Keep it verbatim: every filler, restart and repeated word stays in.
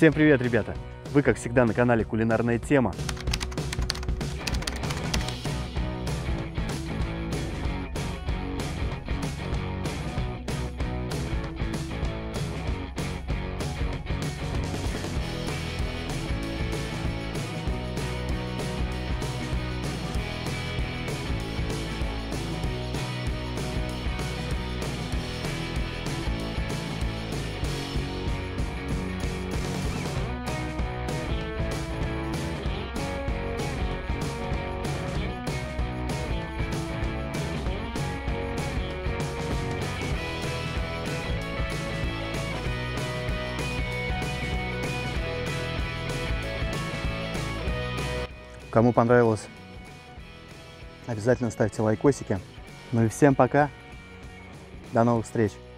Всем привет, ребята! Вы, как всегда, на канале Кулинарная тема. Кому понравилось, обязательно ставьте лайкосики. Ну и всем пока. До новых встреч.